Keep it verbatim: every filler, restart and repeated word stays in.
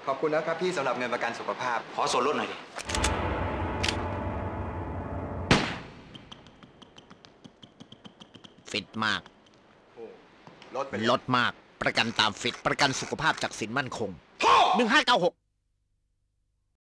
ขอบคุณนะครับพี่สำหรับเงินประกันสุขภาพขอส่วนลดหน่อยดิฟิตมากลดไปลดมากประกันตามฟิตประกันสุขภาพจากสินมั่นคงหนึ่งห้าเก้าหก